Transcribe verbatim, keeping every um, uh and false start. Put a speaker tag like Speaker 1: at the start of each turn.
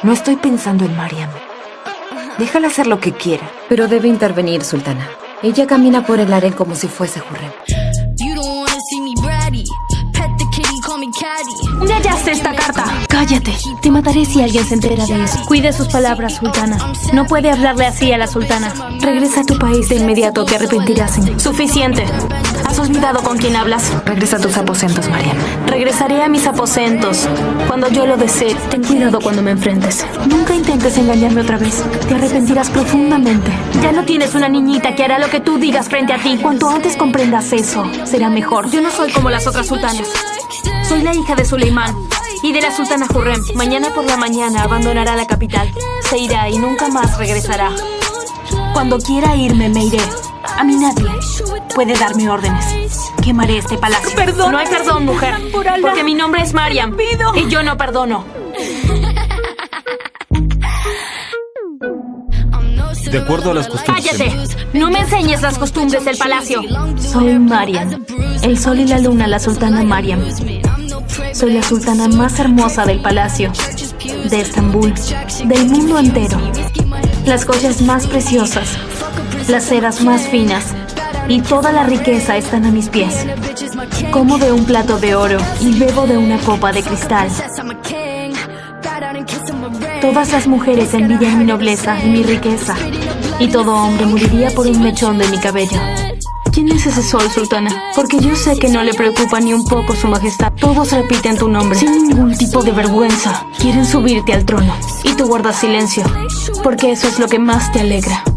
Speaker 1: No estoy pensando en Mariam. Déjala hacer lo que quiera.
Speaker 2: Pero debe intervenir, sultana. Ella camina por el harén como si fuese Hurrem.
Speaker 3: ¿Dónde hallaste esta carta? Cállate. Te mataré si alguien se entera de eso. Cuide sus palabras, sultana. No puede hablarle así a la sultana. Regresa a tu país de inmediato, te arrepentirás. Suficiente. ¿Has olvidado con quién hablas?
Speaker 1: Regresa a tus aposentos, Mariam.
Speaker 3: Regresaré a mis aposentos cuando yo lo desee. Ten cuidado cuando me enfrentes. Nunca intentes engañarme otra vez. Te arrepentirás profundamente. Ya no tienes una niñita que hará lo que tú digas frente a ti. Cuanto antes comprendas eso, será mejor. Yo no soy como las otras sultanas. Soy la hija de Suleimán y de la sultana Hurrem. Mañana por la mañana abandonará la capital. Se irá y nunca más regresará. Cuando quiera irme, me iré. A mí nadie puede darme órdenes. Quemaré este palacio. Perdón. No hay perdón, mujer. Por porque mi nombre es Mariam. Pido. Y yo no perdono.
Speaker 4: De acuerdo a las costumbres...
Speaker 3: ¡Cállate! No me enseñes las costumbres del palacio. Soy Mariam. El sol y la luna, la sultana Mariam. Soy la sultana más hermosa del palacio, de Estambul, del mundo entero. Las joyas más preciosas, las sedas más finas y toda la riqueza están a mis pies. Como de un plato de oro y bebo de una copa de cristal. Todas las mujeres envidian mi nobleza y mi riqueza, y todo hombre moriría por un mechón de mi cabello. ¿Quién es ese sol, sultana? Porque yo sé que no le preocupa ni un poco su majestad. Todos repiten tu nombre, sin ningún tipo de vergüenza. Quieren subirte al trono, y tú guardas silencio, porque eso es lo que más te alegra.